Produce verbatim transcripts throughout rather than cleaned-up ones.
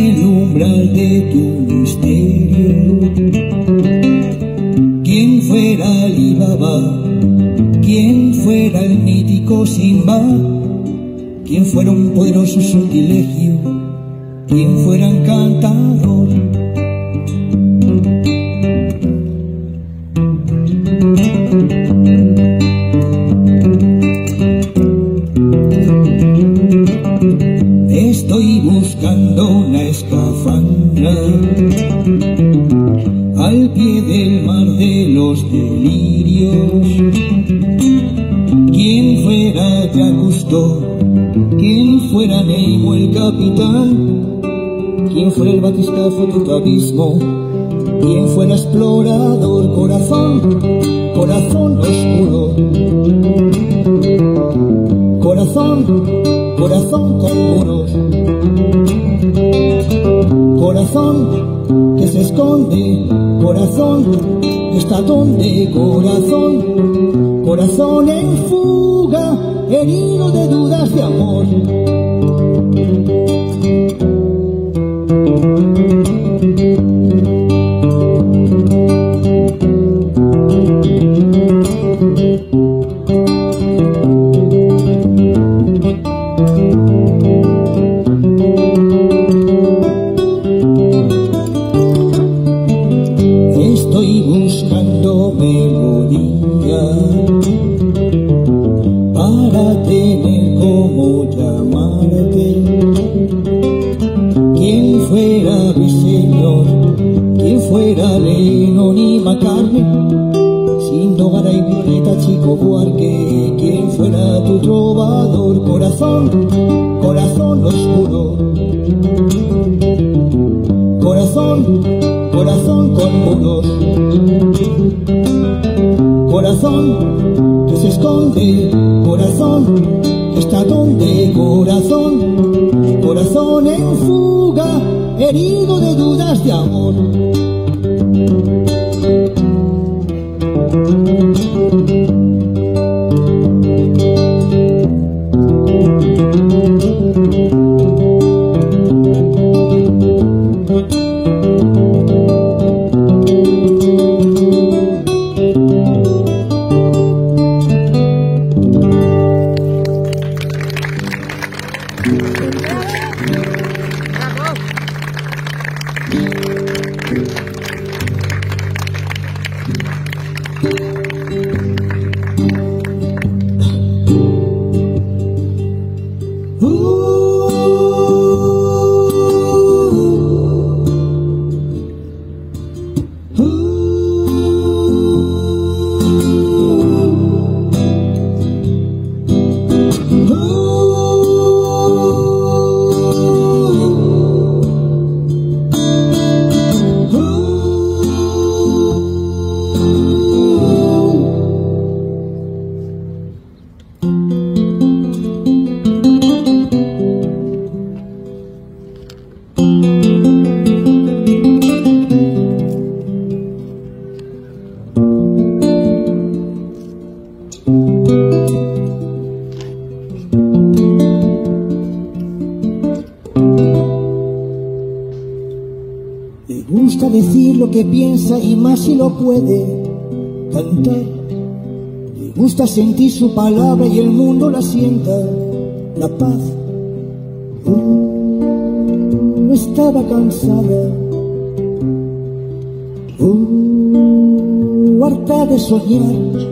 el umbral de tu misterio. ¿Quién fuera Alibaba? ¿Quién fuera el mítico Simba? ¿Quién fuera un poderoso sortilegio? ¿Quién fuera encantador? Estoy buscando una escafandra al pie del mar de los delirios. ¿Quién fuera Jacques Cousteau? ¿Quién fuera Nemo el capitán? ¿Quién fuera el batiscafo de tu abismo? ¿Quién fuera explorador? Corazón, corazón oscuro. Corazón, corazón con muros. Corazón que se esconde. Corazón que está donde. Corazón, corazón en fuga, herido de dudas de amor. Estoy buscando melodía para tener como llamarte. ¿Quién fuera mi señor? ¿Quién fuera Lennon y McCartney? Sindogara y Violeta, Chico Buarque. ¿Quién fuera tu trovador? Corazón, corazón oscuro. Corazón, corazón con muros. Corazón que se esconde. Corazón que está donde. Corazón, corazón en fuga, herido de dudas de amor. Le gusta decir lo que piensa y más si lo puede cantar. Le gusta sentir su palabra y el mundo la sienta. La paz uh, estaba cansada, uh, harta de soñar.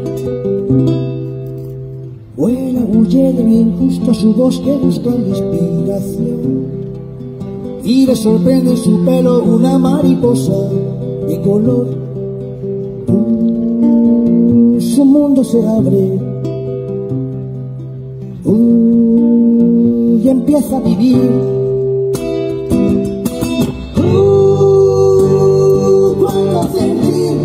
Vuela, huye del injusto a su bosque buscando inspiración. Y le sorprende en su pelo una mariposa de color. Uh, su mundo se abre uh, y empieza a vivir. Uh, cuando sentir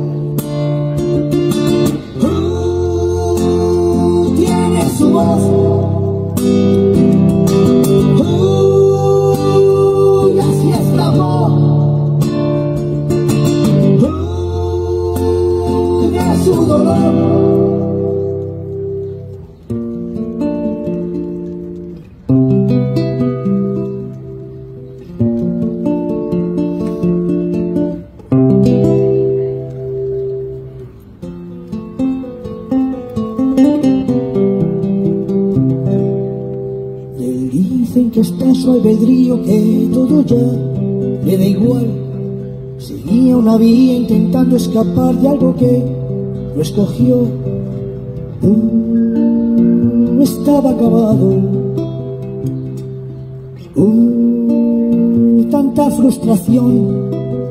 uh, tiene su voz. Su dolor. su albedrío, que todo ya le da igual. Seguía una vía intentando escapar de algo que lo escogió. Uh, estaba acabado. Uh, tanta frustración.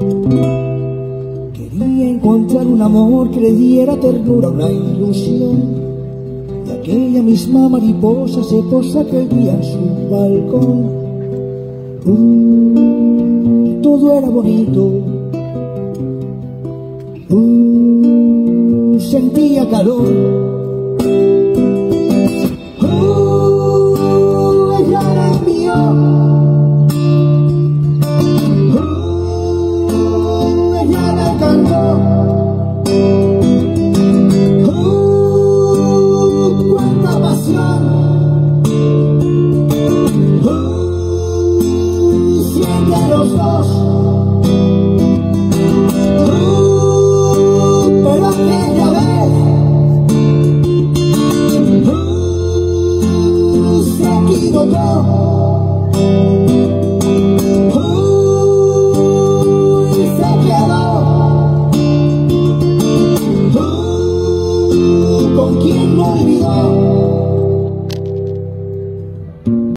Quería encontrar un amor que le diera ternura, una ilusión. Y aquella misma mariposa se posó aquel día en su balcón. Uh, todo era bonito. Uh, sentía calor. Uh, ella me envió. Uh, ella me encantó. Uh, cuánta pasión. Uh, siempre los dos.